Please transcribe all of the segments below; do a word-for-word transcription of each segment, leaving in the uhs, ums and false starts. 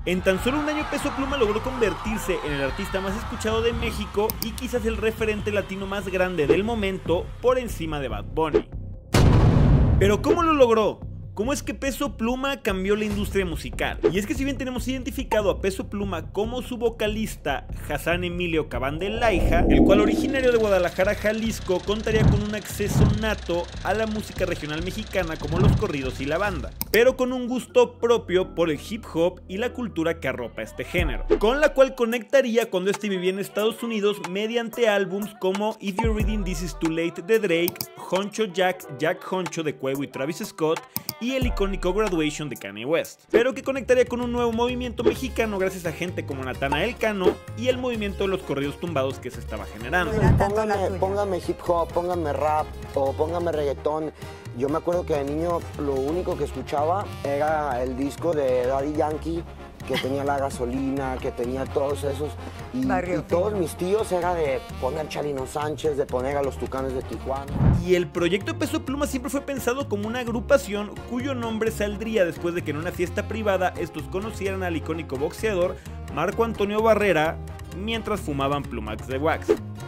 En tan solo un año Peso Pluma logró convertirse en el artista más escuchado de México y quizás el referente latino más grande del momento por encima de Bad Bunny. Pero ¿cómo lo logró? ¿Cómo es que Peso Pluma cambió la industria musical? Y es que si bien tenemos identificado a Peso Pluma como su vocalista Hassan Emilio Cabán de Laija, el cual originario de Guadalajara, Jalisco, contaría con un acceso nato a la música regional mexicana como los corridos y la banda, pero con un gusto propio por el hip hop y la cultura que arropa este género, con la cual conectaría cuando este vivía en Estados Unidos mediante álbums como If You're Reading This Is Too Late de Drake, Honcho Jack, Jack Honcho de Quavo y Travis Scott, y el icónico Graduation de Kanye West, pero que conectaría con un nuevo movimiento mexicano gracias a gente como Natanael Cano y el movimiento de los corridos tumbados que se estaba generando. Póngame, póngame hip hop, póngame rap o póngame reggaetón. Yo me acuerdo que de niño lo único que escuchaba era el disco de Daddy Yankee, que tenía La Gasolina, que tenía todos esos, y, y todos mis tíos era de poner Chalino Sánchez, de poner a los Tucanes de Tijuana. Y el proyecto de Peso Pluma siempre fue pensado como una agrupación cuyo nombre saldría después de que en una fiesta privada estos conocieran al icónico boxeador Marco Antonio Barrera mientras fumaban Plumax de wax.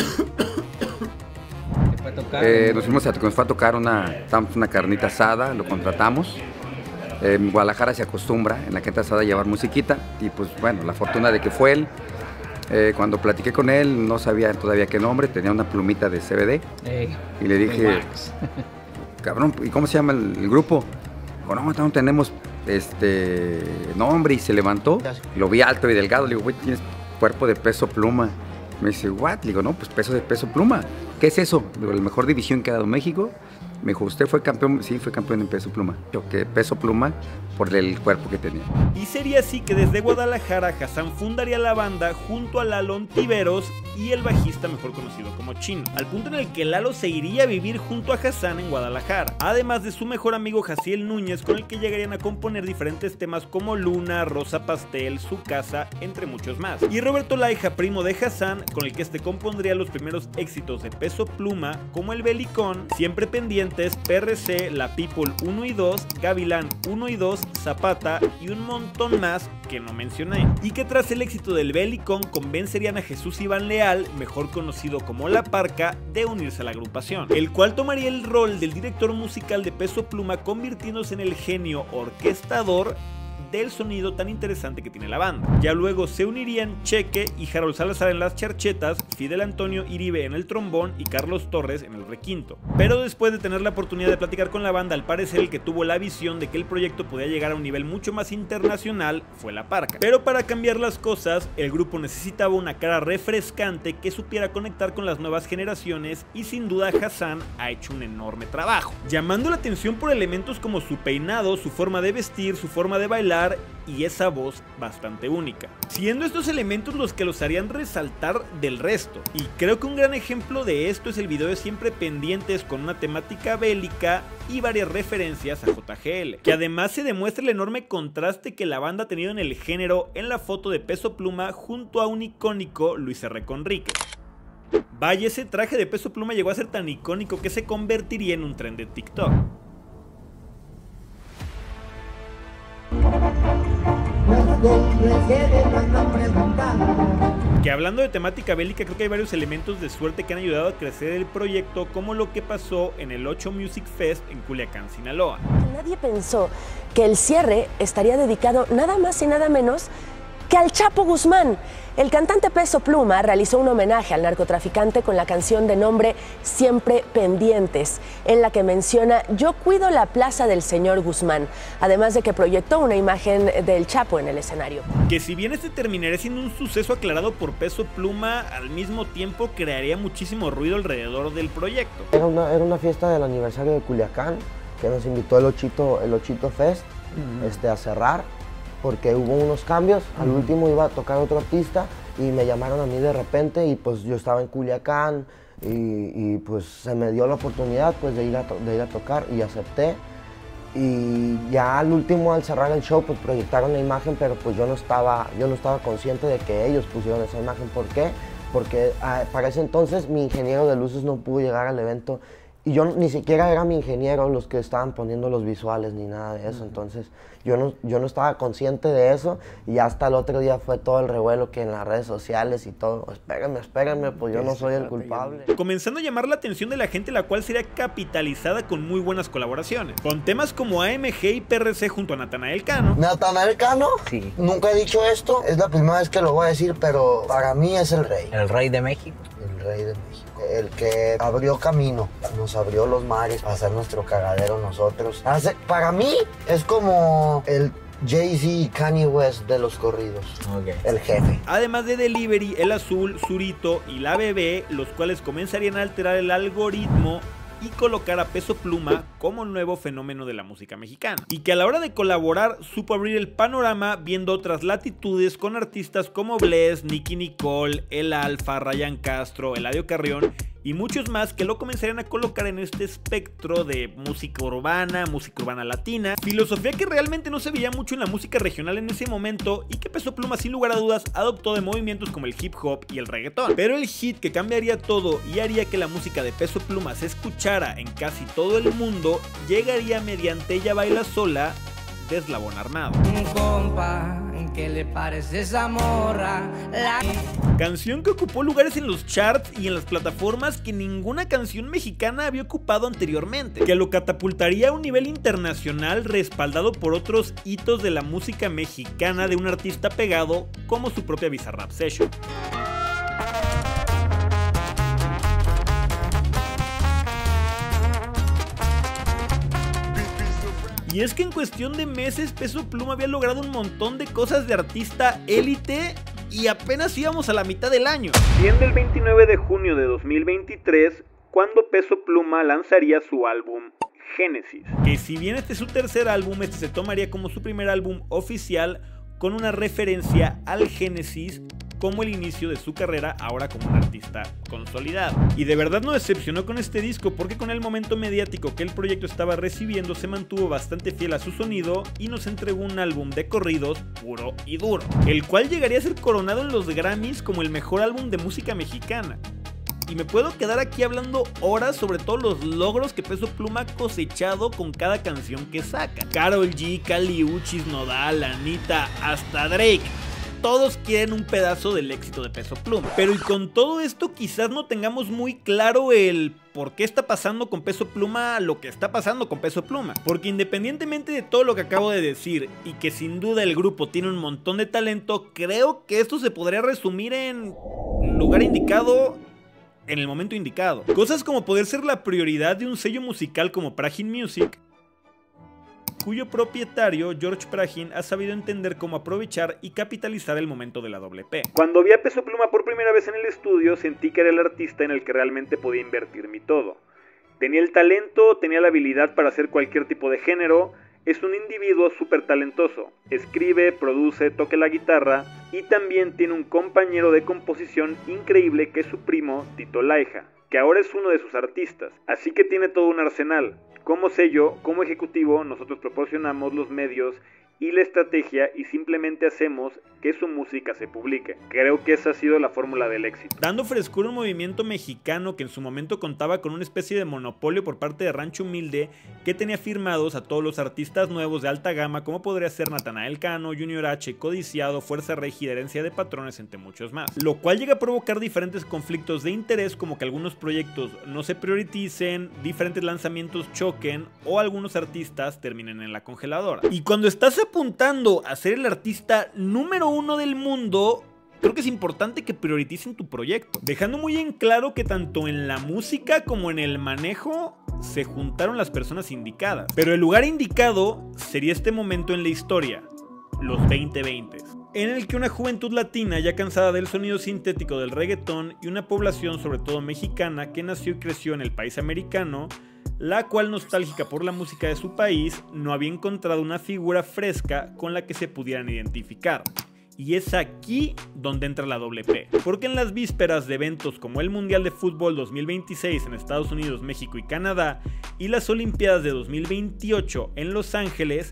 Eh, nos fuimos a, nos fue a tocar una, una carnita asada, lo contratamos. En Guadalajara se acostumbra en la carnita asada a llevar musiquita y pues bueno, la fortuna de que fue él. Eh, cuando platiqué con él no sabía todavía qué nombre, tenía una plumita de C B D hey, y le dije, cabrón, ¿y cómo se llama el, el grupo? Dijo, no, no tenemos este nombre, y se levantó, lo vi alto y delgado, le digo, güey, tienes cuerpo de Peso Pluma. Me dice, what? Le digo, no, pues peso de Peso Pluma. ¿Qué es eso? Digo, la mejor división que ha dado México. Me dijo, ¿usted fue campeón? Sí, fue campeón en Peso Pluma. Yo, que Peso Pluma por el cuerpo que tenía. Y sería así que desde Guadalajara, Hassan fundaría la banda junto a Lalo Ontiveros y el bajista mejor conocido como Chino, al punto en el que Lalo se iría a vivir junto a Hassan en Guadalajara, además de su mejor amigo Jaciel Núñez, con el que llegarían a componer diferentes temas como Luna, Rosa Pastel, Su Casa, entre muchos más. Y Roberto Laija, primo de Hassan, con el que este compondría los primeros éxitos de Peso Pluma, como El Belicón, Siempre Pendientes, P R C, La People uno y dos, Gavilán uno y dos, Zapata y un montón más que no mencioné, y que tras el éxito del Belicón convencerían a Jesús Iván Leal, mejor conocido como La Parca, de unirse a la agrupación, el cual tomaría el rol del director musical de Peso Pluma, convirtiéndose en el genio orquestador del sonido tan interesante que tiene la banda. Ya luego se unirían Cheque y Harold Salazar en las charchetas, Fidel Antonio Iribe en el trombón y Carlos Torres en el requinto. Pero después de tener la oportunidad de platicar con la banda, al parecer el que tuvo la visión de que el proyecto podía llegar a un nivel mucho más internacional fue La Parca. Pero para cambiar las cosas, el grupo necesitaba una cara refrescante que supiera conectar con las nuevas generaciones, y sin duda Hassan ha hecho un enorme trabajo, llamando la atención por elementos como su peinado, su forma de vestir, su forma de bailar y esa voz bastante única, siendo estos elementos los que los harían resaltar del resto. Y creo que un gran ejemplo de esto es el video de Siempre Pendientes, con una temática bélica y varias referencias a J G L, que además se demuestra el enorme contraste que la banda ha tenido en el género en la foto de Peso Pluma junto a un icónico Luis R. Conríquez. Vaya, ese traje de Peso Pluma llegó a ser tan icónico que se convertiría en un tren de TikTok. Que hablando de temática bélica, creo que hay varios elementos de suerte que han ayudado a crecer el proyecto, como lo que pasó en el ocho Music Fest en Culiacán, Sinaloa. Nadie pensó que el cierre estaría dedicado nada más y nada menos que al Chapo Guzmán. El cantante Peso Pluma realizó un homenaje al narcotraficante con la canción de nombre Siempre Pendientes, en la que menciona "Yo cuido la plaza del señor Guzmán", además de que proyectó una imagen del Chapo en el escenario. Que si bien este terminaría siendo un suceso aclarado por Peso Pluma, al mismo tiempo crearía muchísimo ruido alrededor del proyecto. Era una, era una fiesta del aniversario de Culiacán, que nos invitó el Ochito, el Ochito Fest uh-huh. este, a cerrar, porque hubo unos cambios. Al último iba a tocar otro artista y me llamaron a mí de repente, y pues yo estaba en Culiacán y, y pues se me dio la oportunidad pues de ir, a de ir a tocar y acepté. Y ya al último, al cerrar el show, pues proyectaron la imagen, pero pues yo no estaba, yo no estaba consciente de que ellos pusieron esa imagen. ¿Por qué? Porque ah, para ese entonces mi ingeniero de luces no pudo llegar al evento Y yo ni siquiera era mi ingeniero los que estaban poniendo los visuales ni nada de eso, entonces yo no, yo no estaba consciente de eso y hasta el otro día fue todo el revuelo que en las redes sociales y todo, espérenme, espérenme, pues yo no soy el culpable. Comenzando a llamar la atención de la gente, la cual sería capitalizada con muy buenas colaboraciones, con temas como A M G y P R C junto a Natanael Cano. Natanael Cano, Sí. nunca he dicho esto, es la primera vez que lo voy a decir, pero para mí es el rey. El rey de México. El rey de México, el que abrió camino, nos abrió los mares para hacer nuestro cagadero nosotros. Hace, para mí es como el Jay-Z y Kanye West de los corridos, Okay. el jefe. Además de Delivery, El Azul, Zurito y La Bebé, los cuales comenzarían a alterar el algoritmo y colocar a Peso Pluma como nuevo fenómeno de la música mexicana, y que a la hora de colaborar supo abrir el panorama viendo otras latitudes con artistas como Bless, Nicky Nicole, El Alfa, Ryan Castro, Eladio Carrión y muchos más que lo comenzarían a colocar en este espectro de música urbana, música urbana latina, filosofía que realmente no se veía mucho en la música regional en ese momento y que Peso Pluma sin lugar a dudas adoptó de movimientos como el hip hop y el reggaetón. Pero el hit que cambiaría todo y haría que la música de Peso Pluma se escuchara en casi todo el mundo llegaría mediante Ella Baila Sola de Eslabón Armado. Un compa, ¿qué le parece esa morra? La... Canción que ocupó lugares en los charts y en las plataformas que ninguna canción mexicana había ocupado anteriormente, que lo catapultaría a un nivel internacional respaldado por otros hitos de la música mexicana de un artista pegado como su propia Bizarrap Session. Y es que en cuestión de meses Peso Pluma había logrado un montón de cosas de artista élite y apenas íbamos a la mitad del año. Siendo el veintinueve de junio de dos mil veintitrés cuando Peso Pluma lanzaría su álbum Génesis, que si bien este es su tercer álbum, este se tomaría como su primer álbum oficial con una referencia al Génesis como el inicio de su carrera ahora como un artista consolidado. Y de verdad no decepcionó con este disco porque con el momento mediático que el proyecto estaba recibiendo se mantuvo bastante fiel a su sonido y nos entregó un álbum de corridos puro y duro, el cual llegaría a ser coronado en los Grammys como el mejor álbum de música mexicana. Y me puedo quedar aquí hablando horas sobre todos los logros que Peso Pluma ha cosechado con cada canción que saca. Karol G, Kali Uchis, Nodal, Anita, hasta Drake. Todos quieren un pedazo del éxito de Peso Pluma. Pero y con todo esto quizás no tengamos muy claro el por qué está pasando con Peso Pluma lo que está pasando con Peso Pluma. Porque independientemente de todo lo que acabo de decir y que sin duda el grupo tiene un montón de talento, creo que esto se podría resumir en lugar indicado en el momento indicado. Cosas como poder ser la prioridad de un sello musical como Pragin Music, cuyo propietario, George Pragin, ha sabido entender cómo aprovechar y capitalizar el momento de la doble P. Cuando vi a Peso Pluma por primera vez en el estudio, sentí que era el artista en el que realmente podía invertir mi todo. Tenía el talento, tenía la habilidad para hacer cualquier tipo de género, es un individuo súper talentoso, escribe, produce, toca la guitarra y también tiene un compañero de composición increíble que es su primo, Tito Laija, que ahora es uno de sus artistas, así que tiene todo un arsenal. Como sello, como ejecutivo, nosotros proporcionamos los medios y la estrategia y simplemente hacemos que su música se publique. Creo que esa ha sido la fórmula del éxito. Dando frescura a un movimiento mexicano que en su momento contaba con una especie de monopolio por parte de Rancho Humilde que tenía firmados a todos los artistas nuevos de alta gama como podría ser Natanael Cano, Junior H, Codiciado, Fuerza Regida, Herencia de Patrones, entre muchos más. Lo cual llega a provocar diferentes conflictos de interés como que algunos proyectos no se prioricen, diferentes lanzamientos choquen o algunos artistas terminen en la congeladora. Y cuando estás apuntando a ser el artista número uno del mundo, creo que es importante que prioricen tu proyecto, dejando muy en claro que tanto en la música como en el manejo se juntaron las personas indicadas. Pero el lugar indicado sería este momento en la historia, los veinte veinte, en el que una juventud latina ya cansada del sonido sintético del reggaetón y una población sobre todo mexicana que nació y creció en el país americano, la cual nostálgica por la música de su país no había encontrado una figura fresca con la que se pudieran identificar. Y es aquí donde entra la doble P, porque en las vísperas de eventos como el Mundial de Fútbol dos mil veintiséis en Estados Unidos, México y Canadá y las Olimpiadas de dos mil veintiocho en Los Ángeles,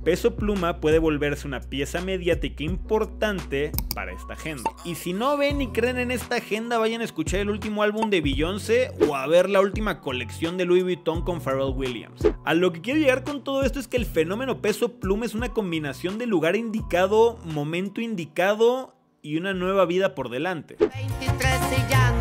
Peso Pluma puede volverse una pieza mediática importante para esta agenda. Y si no ven y creen en esta agenda, vayan a escuchar el último álbum de Beyoncé o a ver la última colección de Louis Vuitton con Pharrell Williams. A lo que quiero llegar con todo esto es que el fenómeno Peso Pluma es una combinación de lugar indicado, momento indicado y una nueva vida por delante. veintitrés y ya